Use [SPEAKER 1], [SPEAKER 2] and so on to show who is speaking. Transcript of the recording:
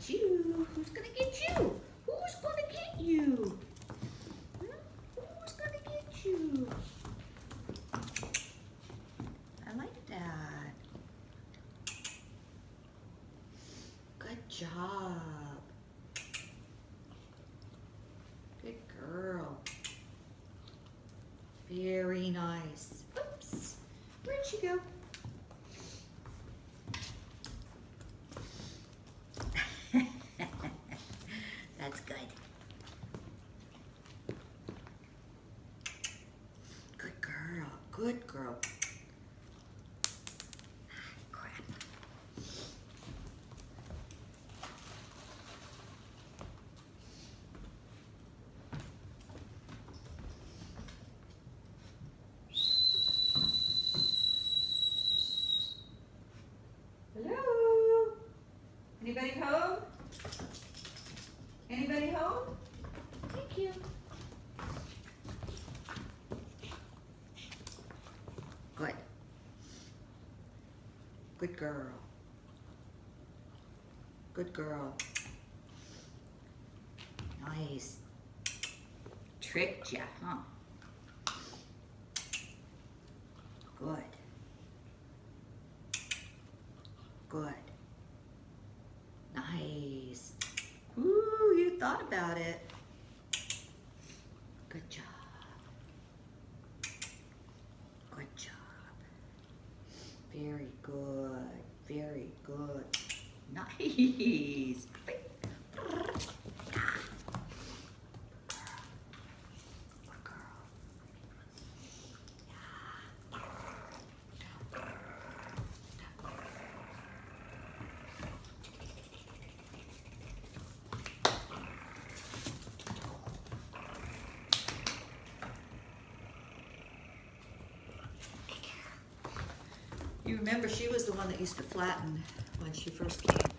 [SPEAKER 1] you? Who's gonna get you? Who's gonna get you? Who's gonna get you? I like that. Good job. Good girl. Very nice. Oops. Where'd she go? That's good. Good girl. Good girl. Crap. Hello? Anybody home? Anybody home? Thank you. Good. Good girl. Good girl. Nice. Tricked ya, huh? Good. Good. Nice. Ooh, you thought about it. Good job. Good job. Very good. Very good. Nice. You remember she was the one that used to flatten when she first came.